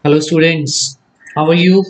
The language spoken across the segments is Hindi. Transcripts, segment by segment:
Hello students, how are you.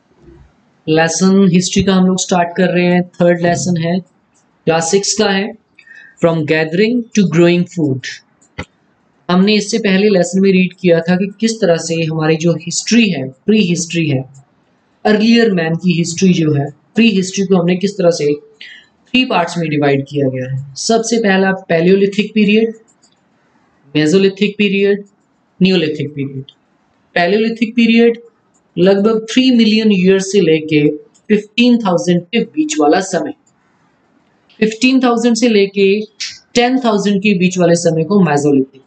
Lesson history का हम लोग स्टार्ट कर रहे हैं। थर्ड लेसन है, क्लास 6 का है, from gathering to growing food. हमने इससे पहले लेसन में रीड किया था कि किस तरह से हमारी जो हिस्ट्री है, प्री हिस्ट्री है, अर्लियर मैन की हिस्ट्री जो है, प्री हिस्ट्री को हमने किस तरह से थ्री पार्ट्स में डिवाइड किया गया है। सबसे पहला paleolithic period, mesolithic period, neolithic period. Paleolithic period लगभग 3 मिलियन ईयर से लेके 15,000 के बीच वाला समय, 15,000 से लेके 10,000 के बीच वाले समय को मेसोलिथिक,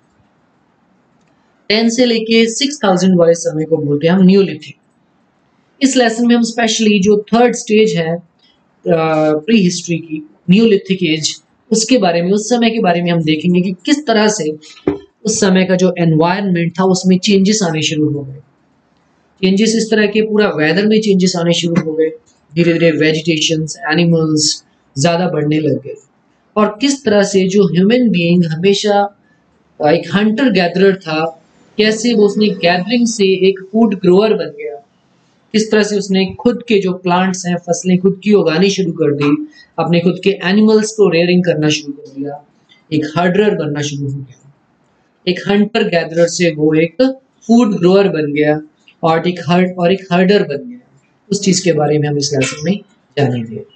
10 से लेके 6,000 वाले समय को बोलते हैं हम न्यूलिथिक। इस लेसन में हम स्पेशली जो थर्ड स्टेज है प्री हिस्ट्री की, न्यूलिथिक एज, उसके बारे में, उस समय के बारे में हम देखेंगे कि किस तरह से उस समय का जो एनवायरनमेंट था उसमें चेंजेस आने शुरू हो गए। चेंजेस इस तरह के, पूरा वेदर में चेंजेस आने शुरू हो गए, धीरे धीरे वेजिटेशंस, एनिमल्स ज़्यादा बढ़ने लग गए, और किस तरह से जो ह्यूमन बीइंग हमेशा एक हंटर गैदरर था, कैसे वो उसने गैदरिंग से एक फूड ग्रोअर बन गया, किस तरह से उसने खुद के जो प्लांट्स हैं, फसलें खुद की उगानी शुरू कर दी, अपने खुद के एनिमल्स को रेयरिंग करना शुरू कर दिया, एक हर्डर बनना शुरू हो गया। एक हंटर गैदरर से वो एक फूड ग्रोअर बन गया और एक हर्डर बन गया। उस चीज के बारे में हम इस लेसन में जानेंगे।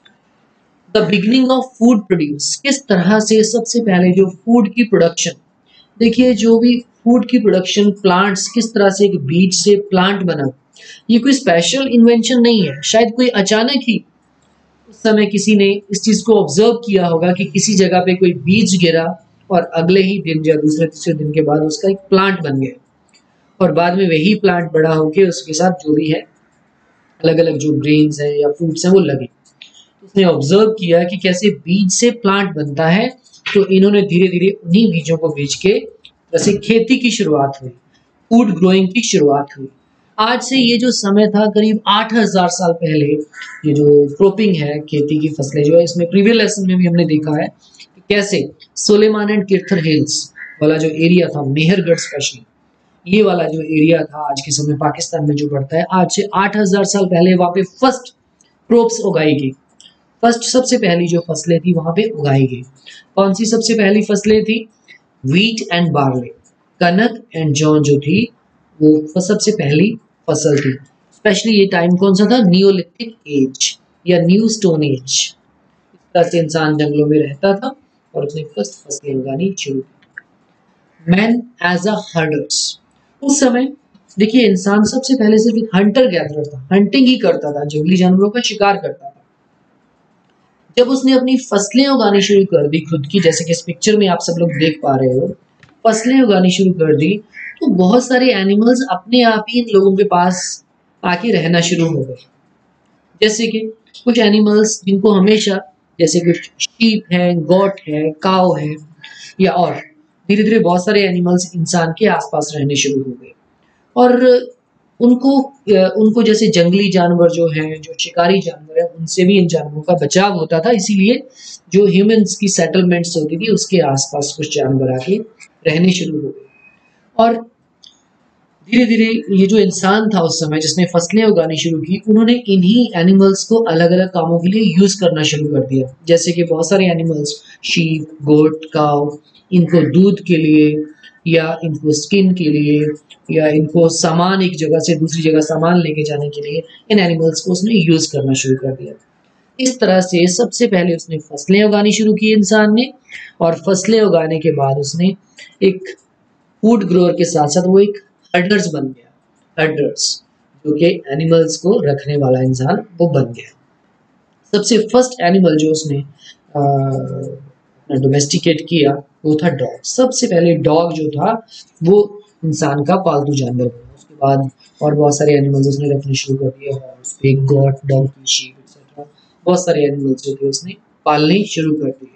The beginning of food produce, किस तरह से सबसे पहले जो फूड की प्रोडक्शन, देखिए जो भी फूड की प्रोडक्शन, प्लांट्स, किस तरह से एक बीज से प्लांट बना, ये कोई स्पेशल इन्वेंशन नहीं है। शायद कोई अचानक ही उस समय किसी ने इस चीज को ऑब्जर्व किया होगा कि किसी जगह पे कोई बीज गिरा और अगले ही दिन या दूसरे तीसरे दिन के बाद उसका एक प्लांट बन गया, और बाद में वही प्लांट बड़ा होके उसके साथ जो भी है, अलग अलग जो ग्रेन्स हैं या फ्रूट्स हैं वो लगे। उसने ऑब्जर्व किया कि कैसे बीज से प्लांट बनता है, तो इन्होंने धीरे धीरे उन्हीं बीजों को बेच के वैसे खेती की शुरुआत हुई, फूड ग्रोइंग की शुरुआत हुई। आज से ये जो समय था करीब 8,000 साल पहले, ये जो क्रॉपिंग है, खेती की फसलें जो है, इसमें प्रीवियस लेसन में भी हमने देखा है कि कैसे सुलेमान एंड किर्थर हिल्स वाला जो एरिया था, मेहरगढ़ स्पेशली, ये वाला जो एरिया था आज के समय पाकिस्तान में जो पड़ता है, आज से 8,000 साल पहले वहां पे फर्स्ट क्रॉप्स उगाई गई। फर्स्ट, सबसे पहली जो फसलें थी वहां पे उगाई गई। कौन सी सबसे पहली फसलें थी? व्हीट एंड बार्ले, कनक एंड जौ जो थी वो सबसे पहली फसल थी। स्पेशली ये टाइम कौन सा था? नियोलिथिक एज या न्यू स्टोन एज। इस तरह से इंसान जंगलों में रहता था और उसने फर्स्ट फसलें उगानी शुरू की। मैन एज अ हर्डर्स, उस समय देखिए इंसान सबसे पहले सिर्फ एक हंटर गैदरर था, हंटिंग ही करता था, जंगली जानवरों का शिकार करता था। जब उसने अपनी फसलें उगानी शुरू कर दी खुद की, जैसे कि इस पिक्चर में आप सब लोग देख पा रहे हो, फसलें उगानी शुरू कर दी, तो बहुत सारे एनिमल्स अपने आप ही इन लोगों के पास आके रहना शुरू हो गए। जैसे कि कुछ एनिमल्स जिनको हमेशा, जैसे कुछ शीप है, गोट है, काव है, या और धीरे धीरे बहुत सारे एनिमल्स इंसान के आसपास रहने शुरू हो गए। और उनको उनको जैसे जंगली जानवर जो हैं, जो शिकारी जानवर हैं, उनसे भी इन जानवरों का बचाव होता था, इसीलिए जो ह्यूमंस की सेटलमेंट्स होती थी उसके आसपास कुछ जानवर आके रहने शुरू हो गए। और धीरे धीरे ये जो इंसान था उस समय जिसने फसलें उगानी शुरू की, उन्होंने इन्हीं एनिमल्स को अलग अलग कामों के लिए यूज करना शुरू कर दिया। जैसे कि बहुत सारे एनिमल्स, शीप, गोट, काव, इनको दूध के लिए, या इनको स्किन के लिए, या इनको सामान, एक जगह से दूसरी जगह सामान लेके जाने के लिए, इन एनिमल्स को उसने यूज करना शुरू कर दिया। इस तरह से सबसे पहले उसने फसलें उगानी शुरू की इंसान ने, और फसलें उगाने के बाद उसने एक फूड ग्रोअर के साथ साथ वो एक हर्डर्स बन गया। हर्डर्स, जो कि एनिमल्स को रखने वाला इंसान, वो बन गया। सबसे फर्स्ट एनिमल जो उसने डोमेस्टिकेट किया वो था डॉग। सबसे पहले डॉग जो था वो इंसान का पालतू जानवर बना। उसके बाद और बहुत सारे एनिमल्स उसने रखने शुरू कर दिए, horse, pig, goat, doggy, sheep etcetera. बहुत सारे एनिमल्स जो थे उसने पालने शुरू कर दिए।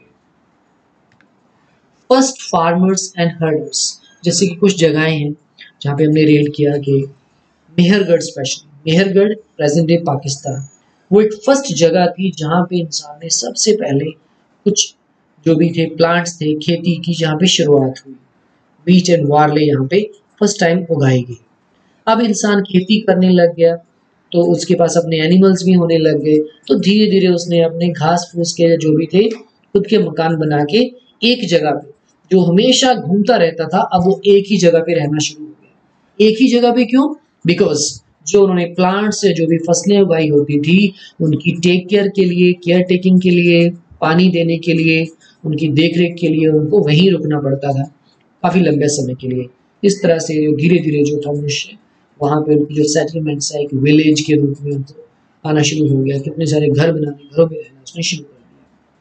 फर्स्ट फार्मर्स एंड हर्डर्स, जैसे कि कुछ जगहें हैं जहाँ पे हमने रेड किया कि Mehrgarh, specially Mehrgarh present day Pakistan, वो एक फर्स्ट जगह थी जहाँ पे इंसान ने सबसे पहले कुछ जो भी थे प्लांट्स थे, खेती की जहाँ पे शुरुआत हुई। व्हीट एंड बार्ले यहाँ पे फर्स्ट टाइम उगाई गई। अब इंसान खेती करने लग गया, तो उसके पास अपने एनिमल्स भी होने लग गए, तो धीरे धीरे उसने अपने घास फूस के जो भी थे खुद के मकान बना के एक जगह पे, जो हमेशा घूमता रहता था, अब वो एक ही जगह पे रहना शुरू हो गया। एक ही जगह पे क्यों? बिकॉज जो उन्होंने प्लांट से जो भी फसलें उगाई होती थी, उनकी टेक केयर के लिए, केयर टेकिंग के लिए, पानी देने के लिए, उनकी देख रेख के लिए उनको वहीं रुकना पड़ता था काफी लंबे समय के लिए। इस तरह से धीरे धीरे जो था मनुष्य वहां पे उनकी जो सेटलमेंट्स है एक विलेज के रूप में उनको आना शुरू हो गया, कितने सारे घर बनाने, घरों में रहना उसने शुरू कर दिया।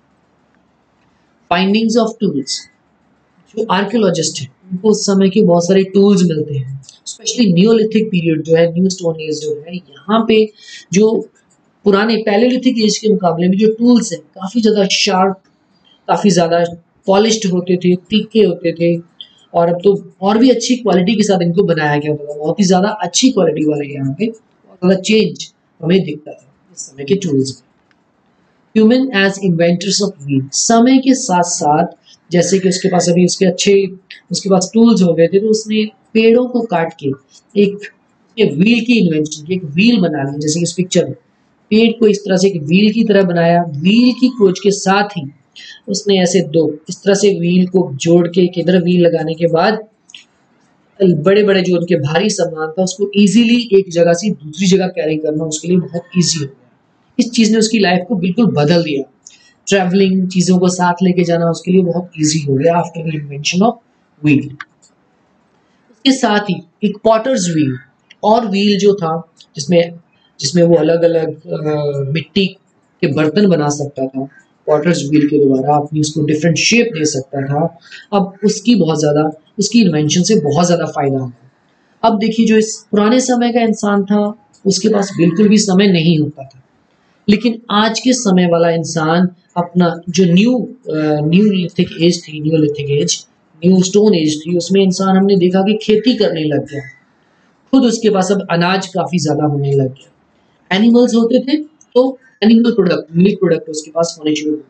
फाइंडिंग्स ऑफ टूल्स, जो आर्कियोलॉजिस्ट हैं उनको उस समय के बहुत सारे टूल्स मिलते हैं, स्पेशली नियोलिथिक पीरियड जो है, न्यू स्टोन एज जो है, यहाँ पे जो पुराने पैलेलिथिक एज के मुकाबले में जो टूल्स हैं काफी ज्यादा शार्प, काफी ज्यादा पॉलिश्ड होते थे, तीखे होते थे, और अब तो और भी अच्छी क्वालिटी के साथ इनको बनाया गया होता था, बहुत ही ज्यादा अच्छी क्वालिटी वाले यहाँ पे बहुत ज्यादा चेंज हमें दिखता था इस समय के टूल्स में। Human as inventors of wheel, समय के साथ साथ जैसे कि उसके पास अभी उसके पास टूल्स हो गए थे, तो उसने पेड़ों को काट के एक व्हील की इन्वेंशन की, एक व्हील बना ली, जैसे इस पिक्चर में पेड़ को इस तरह से एक व्हील की तरह बनाया। व्हील की खोज के साथ ही उसने ऐसे दो इस तरह से व्हील को जोड़ के किधर व्हील लगाने के बाद बड़े बड़े जो उनके भारी सामान था उसको इजीली एक जगह से दूसरी जगह कैरी करना उसके लिए बहुत इजी हो गया। इस चीज ने उसकी लाइफ को बिल्कुल बदल दिया। ट्रैवलिंग, चीजों को साथ लेके जाना उसके लिए बहुत इजी हो गया after the invention of wheel. उसके साथ ही एक पॉटर्स व्हील और व्हील जो था जिसमें जिसमें वो अलग अलग मिट्टी के बर्तन बना सकता था, पॉटर्स व्हील के द्वारा अपनी उसको डिफरेंट शेप दे सकता था। अब उसकी इन्वेंशन से बहुत ज्यादा फायदा हुआ। अब देखिए जो इस पुराने समय का इंसान था उसके पास बिल्कुल भी समय नहीं होता था, लेकिन आज के समय वाला इंसान अपना जो न्यूलिथिक एज थी, न्यू स्टोन एज थी, उसमें इंसान हमने देखा कि खेती करने लग गया, खुद उसके पास अब अनाज काफी ज्यादा होने लग गया। एनिमल्स होते थे तो एनिमल प्रोडक्ट, मिल्क प्रोडक्ट उसके पास होने शुरू हो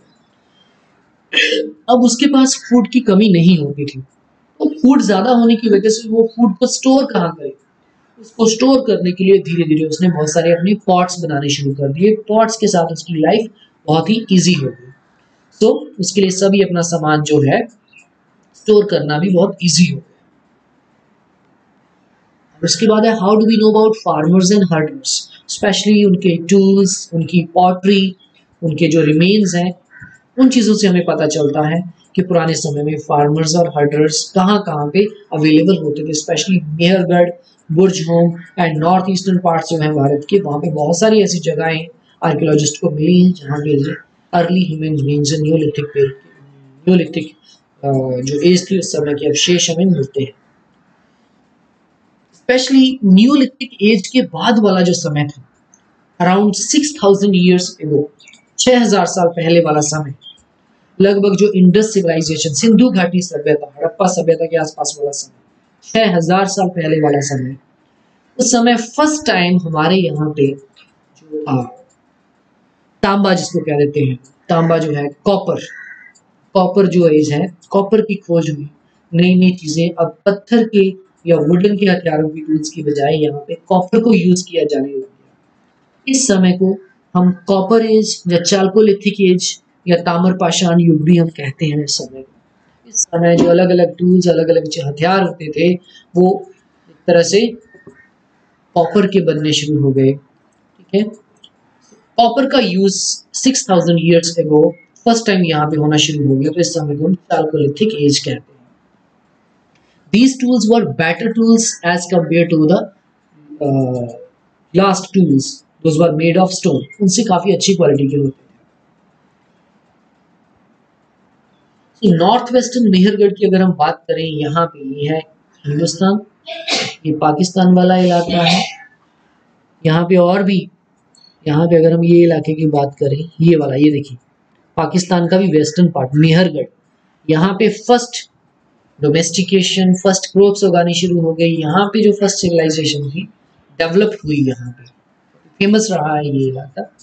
गए। अब उसके पास फूड की कमी नहीं होती थी, तो फूड ज्यादा होने की वजह से वो फूड को स्टोर कहाँ करे, उसको स्टोर करने के लिए धीरे धीरे उसने बहुत सारे अपने पॉट्स बनाने शुरू कर दिए। पॉट्स के साथ उसकी लाइफ बहुत ही इजी हो गई। तो उसके लिए सभी अपना सामान जो है स्टोर करना भी बहुत इजी हो गया। उसके बाद है how do we know about farmers and herders, specially उनके टूल्स, उनकी पॉटरी, उनके जो रिमेन्स हैं, उन चीज़ों से हमें पता चलता है कि पुराने समय में फार्मर्स और हर्डर्स कहाँ कहाँ पे अवेलेबल होते थे, specially Mehrgarh, Burzahom and north eastern parts जो हैं भारत के, वहाँ पे बहुत सारी ऐसी जगहें आर्कियोलॉजिस्ट को मिली हैं जहाँ पे अर्ली ह्यूमन बीइंग्स, न्यूलिथिक जो एज थी उस समय के अवशेष हमें मिलते हैं। स्पेशली न्यूलिथिक एज के बाद वाला जो समय था, अराउंड 6000 ईयर्स एगो, 6000 साल पहले वाला समय, लगभग जो इंडस सिविलाइजेशन, सिंधु घाटी सभ्यता, हड़प्पा सभ्यता के आसपास वाला समय, 6000 साल पहले वाला समय, उस समय फर्स्ट टाइम हमारे यहाँ पे जो था तांबा, जिसको कह देते हैं तांबा, जो है कॉपर जो एज है, कॉपर की खोज हुई। नई नई चीजें, अब पत्थर के या वुडन के हथियारों की टूल्स की बजाय यहाँ पे कॉपर को यूज किया जाने लग गया। इस समय को हम कॉपर एज या चाल्कोलिथिक एज या ताम्र पाषाण युग भी हम कहते हैं। इस समय को, इस समय जो अलग अलग टूल्स, अलग अलग जो हथियार होते थे वो एक तरह से कॉपर के बनने शुरू हो गए। ठीक है, कॉपर का use 6000 years ago first time यहाँ पे होना शुरू हो गया, तो इस समय को हम चाल्कोलिथिक एज कहते हैं। These tools were better tools as compared to the last tools. Those were made of stone. उनसे काफी अच्छी क्वालिटी के होते थे। नॉर्थ वेस्टर्न मेहरगढ़ की अगर हम बात करें, यहाँ पे ये है हिंदुस्तान, ये पाकिस्तान वाला इलाका है। यहाँ पे और भी, यहाँ पे अगर हम ये इलाके की बात करें, ये वाला, ये देखिए पाकिस्तान का भी वेस्टर्न पार्ट मेहरगढ़, यहाँ पे फर्स्ट डोमेस्टिकेशन, फर्स्ट क्रॉप्स उगानी शुरू हो गई। यहाँ पे जो फर्स्ट सिविलाइजेशन थी डेवलप हुई, यहाँ पे फेमस रहा है ये इलाका।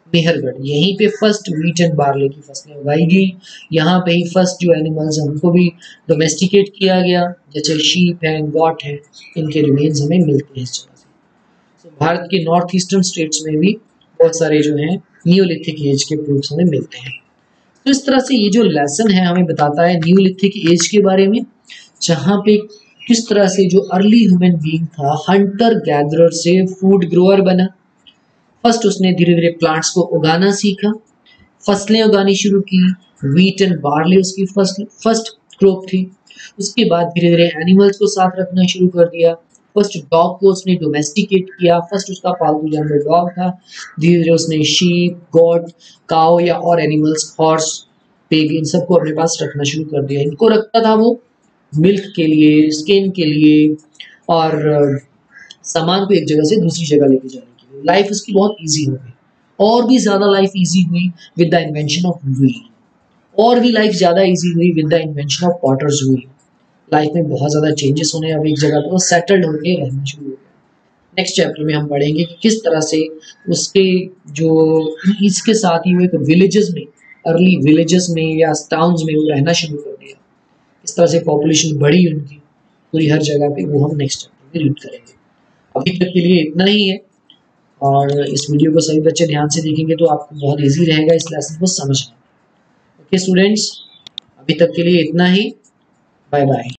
मेहरगढ़, यहीं पे फर्स्ट व्हीट एंड बार्ले की फसलें उगाई गई। यहाँ पे ही फर्स्ट जो एनिमल्स हैं उनको भी डोमेस्टिकेट किया गया, जैसे शीप हैं, गॉट हैं, इनके रिमेन्स हमें मिलते हैं इस जगह से। तो भारत के नॉर्थ ईस्टर्न स्टेट्स में भी बहुत सारे जो हैं न्यूलिथिक एज के प्रूफ्स हमें मिलते हैं। तो इस तरह से ये जो लेसन है हमें बताता है न्यूलिथिक एज के बारे में, जहाँ पे किस तरह से जो अर्ली ह्यूमन बीइंग था हंटर गैदरर से फूड ग्रोअर बना। फर्स्ट उसने धीरे धीरे प्लांट्स को उगाना सीखा, फसलें उगानी शुरू की, व्हीट एंड बार्ले उसकी फर्स्ट क्रॉप थी। उसके बाद धीरे धीरे एनिमल्स को साथ रखना शुरू कर दिया। फर्स्ट डॉग को उसने डोमेस्टिकेट किया, फर्स्ट उसका पालतू जानवर डॉग था। धीरे धीरे उसने शीप, गॉट, काओ या और एनिमल्स, हॉर्स, पिग, इन सबको अपने पास रखना शुरू कर दिया। इनको रखता था वो मिल्क के लिए, स्किन के लिए, और सामान को एक जगह से दूसरी जगह लेके जाने के लिए। लाइफ उसकी बहुत इजी हो गई, और भी ज्यादा लाइफ इजी हुई with the invention of wheel, और भी लाइफ ज्यादा इजी हुई with the invention of potter's wheel. Life में बहुत ज्यादा चेंजेस होने, अब एक जगह पे वो सेटल्ड होके रहना शुरू हो गया। नेक्स्ट चैप्टर में हम पढ़ेंगे कि किस तरह से उसके जो इसके साथ ही वो एक विलेजेस में, अर्ली विलेजेस में या टाउन्स में वो रहना शुरू कर दिया, किस तरह से पॉपुलेशन बढ़ी उनकी पूरी हर जगह पे, वो हम नेक्स्ट चैप्टर में रीड करेंगे। अभी तक के लिए इतना ही है, और इस वीडियो को सभी बच्चे ध्यान से देखेंगे तो आपको बहुत इजी रहेगा इस लेसन को समझना। ओके स्टूडेंट्स, अभी तक के लिए इतना ही। Bye bye.